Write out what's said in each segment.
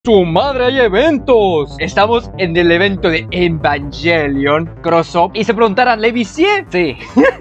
¡Tu madre, hay eventos! Estamos en el evento de Evangelion Cross-Up. Y se preguntarán, ¿le vicié? Sí.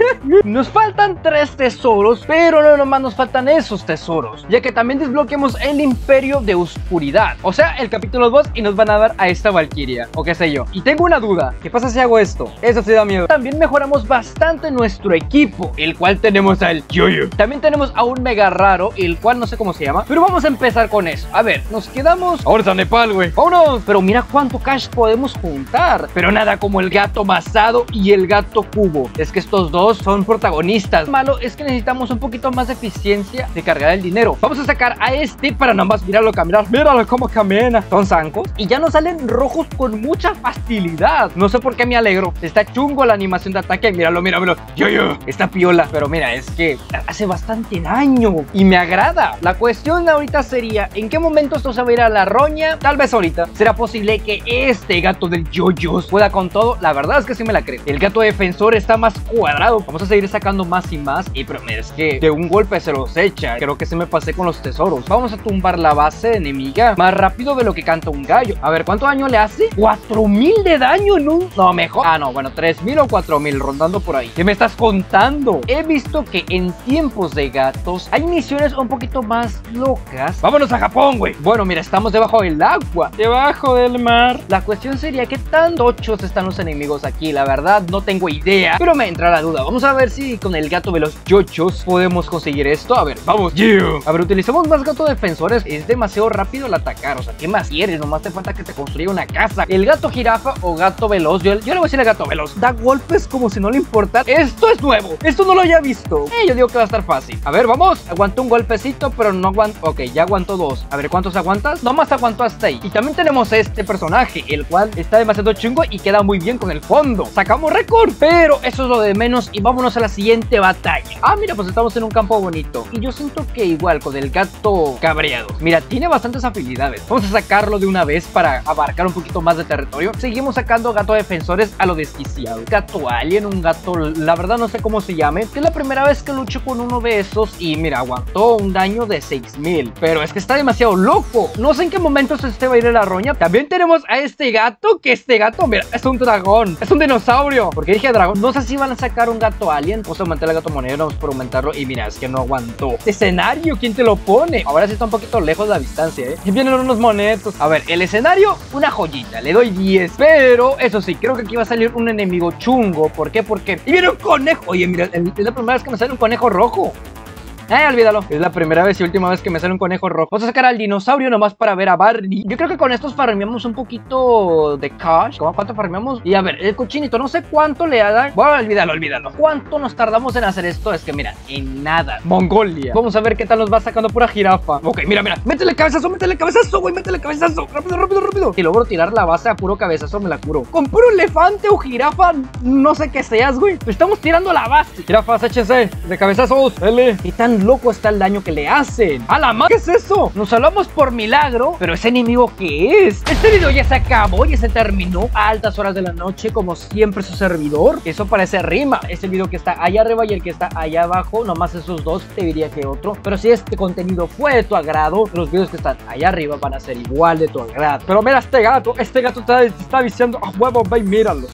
Nos faltan 3 tesoros, pero no nomás nos faltan esos tesoros, ya que también desbloqueamos el Imperio de Oscuridad, o sea, el capítulo 2, y nos van a dar a esta Valquiria, o qué sé yo. Y tengo una duda, ¿qué pasa si hago esto? Eso sí da miedo. También mejoramos bastante nuestro equipo, el cual tenemos al Yoyo. También tenemos a un mega raro, el cual no sé cómo se llama, pero vamos a empezar con eso. A ver, nos quedamos... Ahora está Nepal, güey. ¡Vámonos! Pero mira cuánto cash podemos juntar. Pero nada como el gato basado y el gato cubo. Es que estos dos son protagonistas. Lo malo es que necesitamos un poquito más de eficiencia de cargar el dinero. Vamos a sacar a este para nomás mirarlo caminar. Míralo cómo camina. Son zancos y ya nos salen rojos con mucha facilidad. No sé por qué me alegro. Está chungo la animación de ataque. Míralo, míralo. Yo. Está piola. Pero mira, es que hace bastante daño y me agrada. La cuestión ahorita sería, ¿en qué momento esto se va a ir a la roña? Tal vez ahorita. ¿Será posible que este gato del Yoyos pueda con todo? La verdad es que sí me la creo. El gato defensor está más cuadrado. Vamos a seguir sacando más y más. Y pero es que de un golpe se los echa. Creo que se me pasé con los tesoros. Vamos a tumbar la base enemiga más rápido de lo que canta un gallo. A ver, ¿cuánto daño le hace? 4000 de daño en un... No, mejor. Ah, no, bueno, 3000 o 4000 rondando por ahí. ¿Qué me estás contando? He visto que en tiempos de gatos hay misiones un poquito más locas. Vámonos a Japón, güey. Bueno, mira, estamos debajo del agua, debajo del mar. La cuestión sería qué tan tochos están los enemigos aquí. La verdad no tengo idea, pero me entra la duda. Vamos a ver si con el gato de los yochos podemos conseguir esto. A ver, vamos. A ver, utilizamos más gato defensores. Es demasiado rápido el atacar. O sea, ¿qué más quieres? Nomás te falta que te construya una casa. El gato jirafa o gato veloz, yo le voy a decir el gato veloz. Da golpes como si no le importara. Esto es nuevo. Esto no lo había visto. Yo digo que va a estar fácil. A ver, vamos. Aguanto un golpecito, pero no aguanto. Ok, ya aguanto 2. A ver, ¿cuántos aguantas? Nomás aguanto hasta ahí. Y también tenemos este personaje, el cual está demasiado chungo y queda muy bien con el fondo. Sacamos récord, pero eso es lo de menos. Y vámonos a la siguiente batalla. Ah, mira, pues estamos en un campo bonito. Y yo siento que igual con el gato cabreado. Mira, tiene bastantes habilidades. Vamos a sacarlo de una vez para abarcar un poquito más de territorio. Seguimos sacando gato defensores a lo desquiciado. Gato alien, un gato, la verdad no sé cómo se llame, que es la primera vez que lucho con uno de esos. Y mira, aguantó un daño de 6000. Pero es que está demasiado loco. No sé en qué momento se va a ir a la roña. También tenemos a este gato, que este gato, mira, es un dragón, es un dinosaurio. Porque dije dragón, no sé si van a sacar un gato alien. Vamos a aumentar el gato monero, vamos por aumentarlo. Y mira, es que no aguantó. Este escenario, ¿quién te lo pone? Ahora sí está un poquito lejos de la distancia, Y vienen unos monetos. A ver, el escenario, una joyita, le doy 10. Pero, eso sí, creo que aquí va a salir un enemigo chungo. ¿Por qué? Porque... Y viene un conejo. Oye, mira, es la primera vez que me sale un conejo rojo. Olvídalo. Es la primera vez y última vez que me sale un conejo rojo. Vamos a sacar al dinosaurio nomás para ver a Barney. Yo creo que con estos farmeamos un poquito de cash. ¿Cuánto farmeamos? Y a ver, el cochinito, no sé cuánto le da. Bueno, olvídalo. ¿Cuánto nos tardamos en hacer esto? Es que mira, en nada. Mongolia. Vamos a ver qué tal nos va sacando pura jirafa. Ok, mira. Métele cabezazo, güey. Métele cabezazo. Rápido. Si logro tirar la base a puro cabezazo, me la curo. Con puro elefante o jirafa, no sé qué seas, güey. Estamos tirando la base. Jirafas, échense de cabezazos. L. Y tan loco está el daño que le hacen. ¡A la madre! ¿Qué es eso? Nos salvamos por milagro, pero ese enemigo, ¿qué es? Este video ya se acabó, ya se terminó a altas horas de la noche, como siempre su servidor. Eso parece rima. Ese video que está allá arriba y el que está allá abajo, nomás esos dos, te diría que otro. Pero si este contenido fue de tu agrado, los videos que están allá arriba van a ser igual de tu agrado. Pero mira este gato está viciando a huevo, ve, míralo.